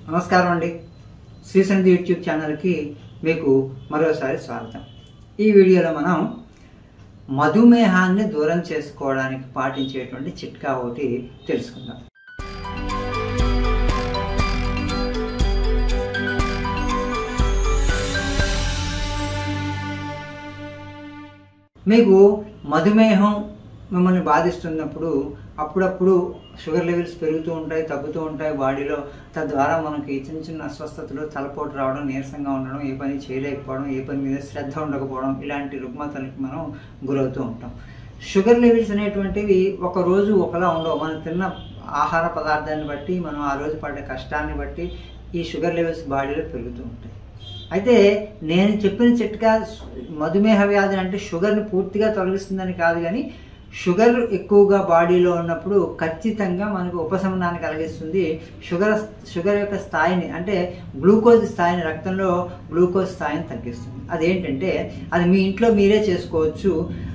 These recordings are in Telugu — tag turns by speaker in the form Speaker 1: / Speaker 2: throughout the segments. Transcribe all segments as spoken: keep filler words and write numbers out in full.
Speaker 1: నమస్కారం అండి. శ్రీసంధి యూట్యూబ్ ఛానల్కి మీకు మరోసారి స్వాగతం. ఈ వీడియోలో మనం మధుమేహాన్ని దూరం చేసుకోవడానికి పాటించేటువంటి చిట్కా ఒకటి తెలుసుకుందాం. మీకు మధుమేహం మిమ్మల్ని బాధిస్తున్నప్పుడు అప్పుడప్పుడు షుగర్ లెవెల్స్ పెరుగుతూ ఉంటాయి, తగ్గుతూ ఉంటాయి బాడీలో. తద్వారా మనకి చిన్న చిన్న అస్వస్థతలు, తలపోటు రావడం, నీరసంగా ఉండడం, ఏ పని చేయలేకపోవడం, ఏ పని మీద శ్రద్ధ ఉండకపోవడం, ఇలాంటి రుగ్మతలకి మనం గురవుతూ ఉంటాం. షుగర్ లెవెల్స్ అనేటువంటివి ఒక రోజు ఒకలా ఉండవు. మనం తిన్న ఆహార పదార్థాన్ని బట్టి, మనం ఆ రోజు పడ్డ కష్టాన్ని బట్టి ఈ షుగర్ లెవెల్స్ బాడీలో పెరుగుతూ ఉంటాయి. అయితే నేను చెప్పిన చిట్కా మధుమేహ వ్యాధి అంటే షుగర్ని పూర్తిగా తొలగిస్తుందని కాదు, కానీ షుగర్ ఎక్కువగా బాడీలో ఉన్నప్పుడు ఖచ్చితంగా మనకు ఉపశమనాన్ని కలిగిస్తుంది. షుగర్ షుగర్ యొక్క స్థాయిని అంటే గ్లూకోజ్ స్థాయిని, రక్తంలో గ్లూకోజ్ స్థాయిని తగ్గిస్తుంది. అదేంటంటే అది మీ ఇంట్లో మీరే చేసుకోవచ్చు.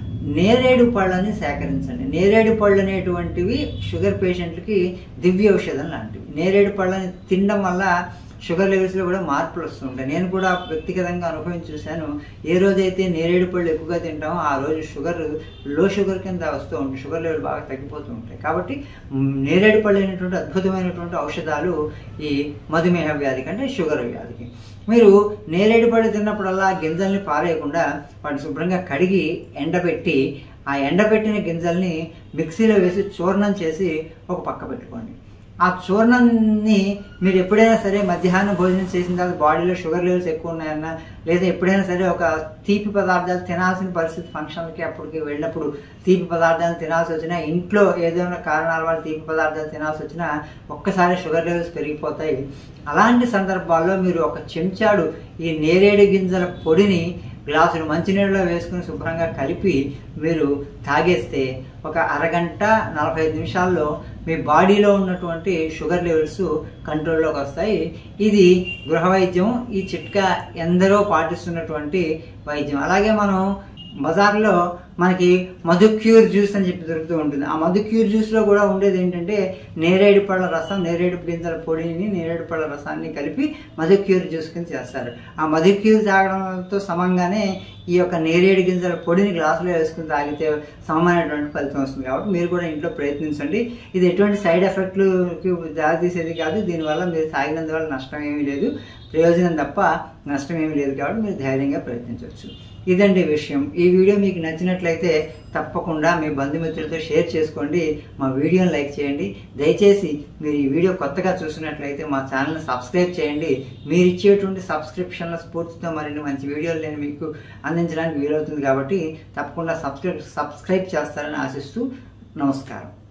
Speaker 1: నేరేడు పళ్ళని సేకరించండి. నేరేడు పళ్ళు అనేటువంటివి షుగర్ పేషెంట్లకి దివ్య ఔషధం లాంటివి. నేరేడు పళ్ళని తినడం వల్ల షుగర్ లెవెల్స్లో కూడా మార్పులు వస్తుంటాయి. నేను కూడా వ్యక్తిగతంగా అనుభవించి చూశాను. ఏ రోజైతే నేరేడు పళ్ళు ఎక్కువగా తింటామో ఆ రోజు షుగర్ లో షుగర్ కింద వస్తూ ఉంటుంది, షుగర్ లెవెల్ బాగా తగ్గిపోతూ ఉంటాయి. కాబట్టి నేరేడు పళ్ళు అనేటువంటి అద్భుతమైనటువంటి ఔషధాలు ఈ మధుమేహ వ్యాధికి అంటే షుగర్ వ్యాధికి. మీరు నేరేడు పళ్ళు తిన్నప్పుడల్లా గింజల్ని పారేయకుండా వాటిని శుభ్రంగా కడిగి ఎండబెట్టి ఆ ఎండబెట్టిన గింజల్ని మిక్సీలో వేసి చూర్ణం చేసి ఒక పక్క పెట్టుకోండి. ఆ చూర్ణాన్ని మీరు ఎప్పుడైనా సరే మధ్యాహ్నం భోజనం చేసిన తర్వాత బాడీలో షుగర్ లెవెల్స్ ఎక్కువ ఉన్నాయన్నా, లేదా ఎప్పుడైనా సరే ఒక తీపి పదార్థాలు తినాల్సిన పరిస్థితి, ఫంక్షన్కి అప్పటికి వెళ్ళినప్పుడు తీపి పదార్థాలు తినాల్సి వచ్చినా, ఇంట్లో ఏదైనా కారణాల వల్ల తీపి పదార్థాలు తినాల్సి వచ్చినా ఒక్కసారి షుగర్ లెవెల్స్ పెరిగిపోతాయి. అలాంటి సందర్భాల్లో మీరు ఒక చెంచాడు ఈ నేరేడు గింజల పొడిని గ్లాసులు మంచినీళ్ళలో వేసుకుని శుభ్రంగా కలిపి మీరు తాగేస్తే ఒక అరగంట నలభై ఐదు నిమిషాల్లో మీ బాడీలో ఉన్నటువంటి షుగర్ లెవెల్స్ కంట్రోల్లోకి వస్తాయి. ఇది గృహ వైద్యం. ఈ చిట్కా ఎందరో పాటిస్తున్నటువంటి వైద్యం. అలాగే మనం బజార్లో మనకి మధుక్యూర్ జ్యూస్ అని చెప్పి దొరుకుతూ ఉంటుంది. ఆ మధుక్యూర్ జ్యూస్లో కూడా ఉండేది ఏంటంటే నేరేడు పళ్ళ రసం, నేరేడు గింజల పొడిని, నేరేడు పళ్ళ రసాన్ని కలిపి మధుక్యూర్ జ్యూస్ కింద చేస్తారు. ఆ మధుక్యూర్ తాగడంతో సమంగానే ఈ యొక్క నేరేడు గింజల పొడిని గ్లాసులో వేసుకుని తాగితే సమమైనటువంటి ఫలితం వస్తుంది. కాబట్టి మీరు కూడా ఇంట్లో ప్రయత్నించండి. ఇది ఎటువంటి సైడ్ ఎఫెక్ట్లకి దారితీసేది కాదు. దీనివల్ల మీరు తాగినందువల్ల నష్టం ఏమీ లేదు, ప్రయోజనం తప్ప నష్టం ఏమీ లేదు. కాబట్టి మీరు ధైర్యంగా ప్రయత్నించవచ్చు. ఇదండి విషయం. ఈ వీడియో మీకు నచ్చినట్లయితే తప్పకుండా మీ బంధుమిత్రులతో షేర్ చేసుకోండి. మా వీడియోని లైక్ చేయండి. దయచేసి మీరు ఈ వీడియో కొత్తగా చూసినట్లయితే మా ఛానల్ని సబ్స్క్రైబ్ చేయండి. మీరు ఇచ్చేటువంటి సబ్స్క్రిప్షన్ల స్ఫూర్తితో మరిన్ని మంచి వీడియోలు నేను మీకు అందించడానికి వీలవుతుంది. కాబట్టి తప్పకుండా సబ్స్క్రైబ్ సబ్స్క్రైబ్ చేస్తారని ఆశిస్తూ నమస్కారం.